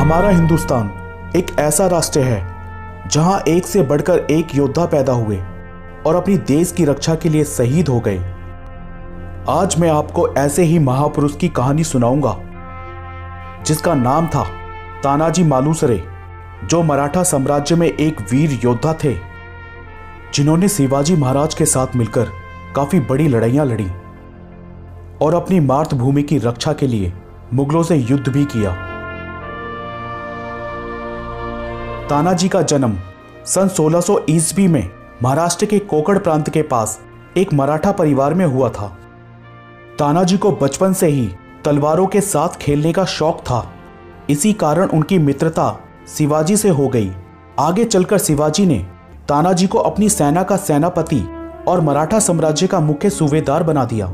हमारा हिंदुस्तान एक ऐसा राष्ट्र है जहां एक से बढ़कर एक योद्धा पैदा हुए और अपनी देश की रक्षा के लिए शहीद हो गए। आज मैं आपको ऐसे ही महापुरुष की कहानी सुनाऊंगा जिसका नाम था तानाजी मालुसरे, जो मराठा साम्राज्य में एक वीर योद्धा थे जिन्होंने शिवाजी महाराज के साथ मिलकर काफी बड़ी लड़ाइयां लड़ी और अपनी मातृभूमि की रक्षा के लिए मुगलों से युद्ध भी किया। तानाजी का जन्म सन 1600 ईस्वी में महाराष्ट्र के कोकण प्रांत के पास एक मराठा परिवार में हुआ था। तानाजी को बचपन से ही तलवारों के साथ खेलने का शौक था। इसी कारण उनकी मित्रता शिवाजी से हो गई। आगे चलकर शिवाजी ने तानाजी को अपनी सेना का सेनापति और मराठा साम्राज्य का मुख्य सूबेदार बना दिया।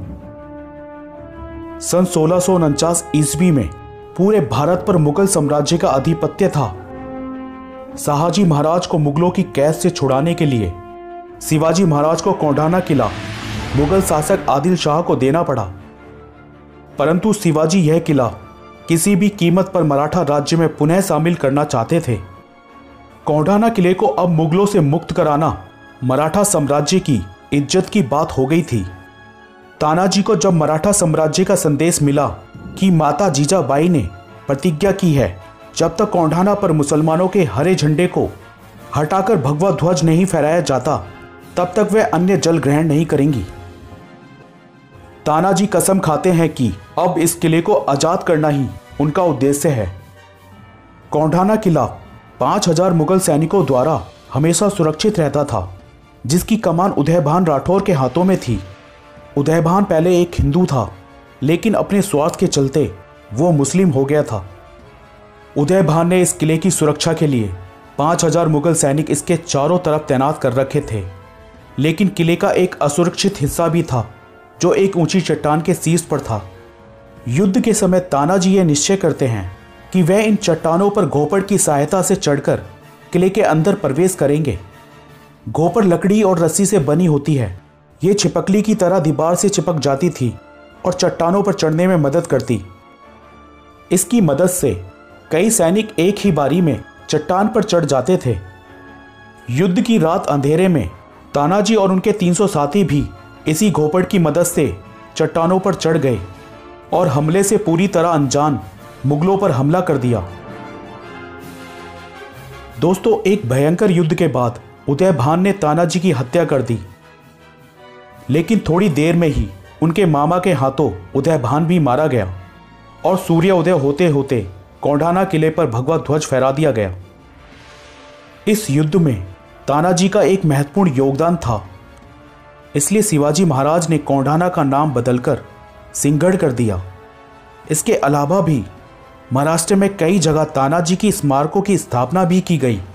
सन 1649 ईस्वी में पूरे भारत पर मुगल साम्राज्य का आधिपत्य था। शाहजी महाराज को मुगलों की कैद से छुड़ाने के लिए शिवाजी महाराज को कोंढाना किला मुगल शासक आदिल शाह को देना पड़ा, परंतु शिवाजी यह किला किसी भी कीमत पर मराठा राज्य में पुनः शामिल करना चाहते थे। कोंढाना किले को अब मुगलों से मुक्त कराना मराठा साम्राज्य की इज्जत की बात हो गई थी। तानाजी को जब मराठा साम्राज्य का संदेश मिला कि माता जीजाबाई ने प्रतिज्ञा की है जब तक कोंढाना पर मुसलमानों के हरे झंडे को हटाकर भगवा ध्वज नहीं फहराया जाता तब तक वे अन्य जल ग्रहण नहीं करेंगी। तानाजी कसम खाते हैं कि अब इस किले को आजाद करना ही उनका उद्देश्य है। कोंढाना किला 5000 मुगल सैनिकों द्वारा हमेशा सुरक्षित रहता था, जिसकी कमान उदयभान राठौर के हाथों में थी। उदयभान पहले एक हिंदू था, लेकिन अपने स्वार्थ के चलते वो मुस्लिम हो गया था। उदयभान ने इस किले की सुरक्षा के लिए 5000 मुगल सैनिक इसके चारों तरफ तैनात कर रखे थे, लेकिन किले का एक असुरक्षित हिस्सा भी था जो एक ऊंची चट्टान के शीर्ष पर था। युद्ध के समय तानाजी यह निश्चय करते हैं कि वह इन चट्टानों पर घोपड़ की सहायता से चढ़कर किले के अंदर प्रवेश करेंगे। घोपड़ लकड़ी और रस्सी से बनी होती है। ये छिपकली की तरह दीवार से चिपक जाती थी और चट्टानों पर चढ़ने में मदद करती। इसकी मदद से कई सैनिक एक ही बारी में चट्टान पर चढ़ जाते थे। युद्ध की रात अंधेरे में तानाजी और उनके 300 साथी भी इसी घोपड़ की मदद से चट्टानों पर चढ़ गए और हमले से पूरी तरह अनजान मुगलों पर हमला कर दिया। दोस्तों, एक भयंकर युद्ध के बाद उदयभान ने तानाजी की हत्या कर दी, लेकिन थोड़ी देर में ही उनके मामा के हाथों उदयभान भी मारा गया और सूर्योदय होते होते कोंढाना किले पर भगवा ध्वज फहरा दिया गया। इस युद्ध में तानाजी का एक महत्वपूर्ण योगदान था, इसलिए शिवाजी महाराज ने कोंढाना का नाम बदलकर सिंहगढ़ कर दिया। इसके अलावा भी महाराष्ट्र में कई जगह तानाजी की स्मारकों की स्थापना भी की गई।